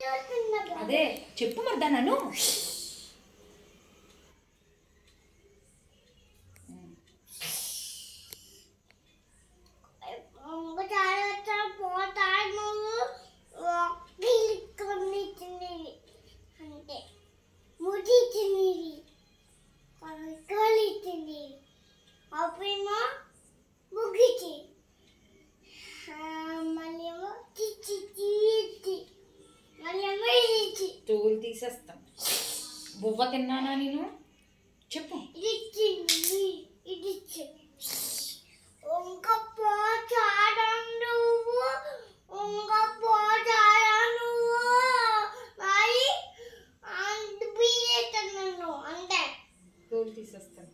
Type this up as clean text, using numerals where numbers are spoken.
అదే చెప్పు మరి నన్ను తోలు తీసేస్తాం. బువ్వ తిన్నానా నేను? చెప్పు. తోలు తీసేస్తాను.